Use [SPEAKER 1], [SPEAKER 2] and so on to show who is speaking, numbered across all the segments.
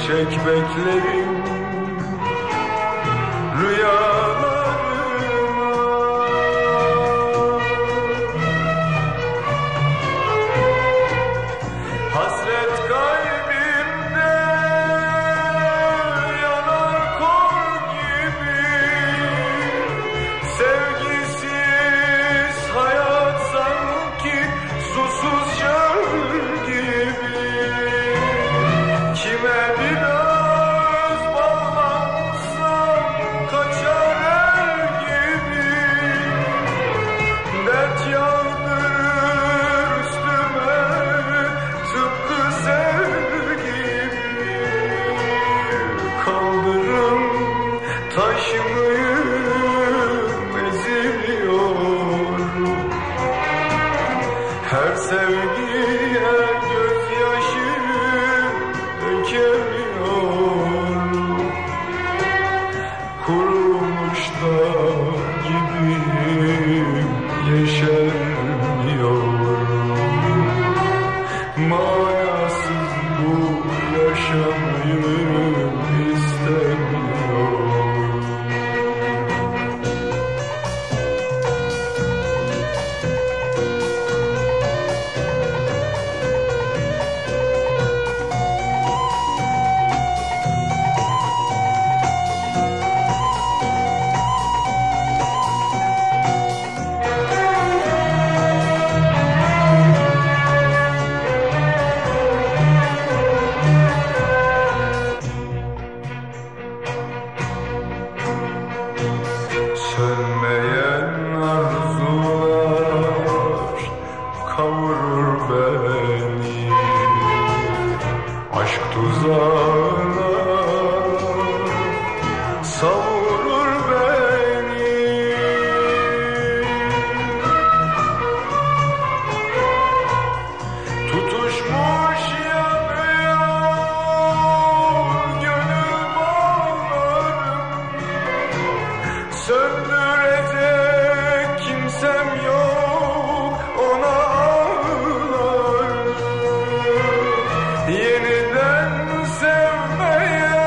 [SPEAKER 1] çek beklerim rüyalarıma. Hasret kalbimde yanar kor gibi, sevgisiz hayat sanki susuz çöl gibi. Kime biraz bağlansam kaçar el gibi, dert yağdır üstüme tıpkı sel gibi. Kaldırım taş mıyım, eziliyorum. Her sevgiye gözyaşı dökemiyorum. Kurumuş dağ gibiyim, yeşermiyorum. Manasız bu yaşamayı istemiyorum. Sönmeyen arzular kavurur beni, aşk tuzağına savurur beni. Tutuşmuş yanıyor gönül bağlarım, söndürecek kimsem yok, ona ağlarım. Yeniden sevmeye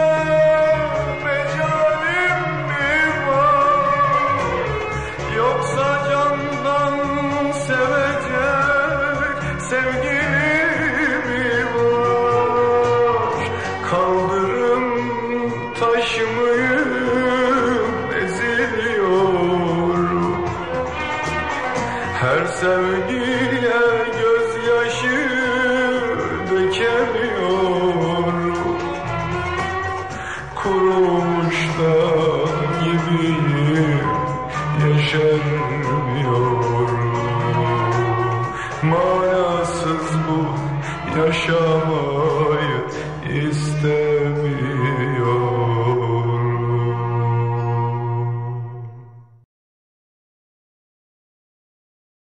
[SPEAKER 1] mecalim mi var, yoksa candan sevecek sevgilim mi var? Kaldırım taş mıyım, eziliyorum. Her sevgiye gözyaşı dökemiyorum. Kurumuş dağ gibiyim, yeşermiyorum. Manasız bu yaşamayı istemiyorum.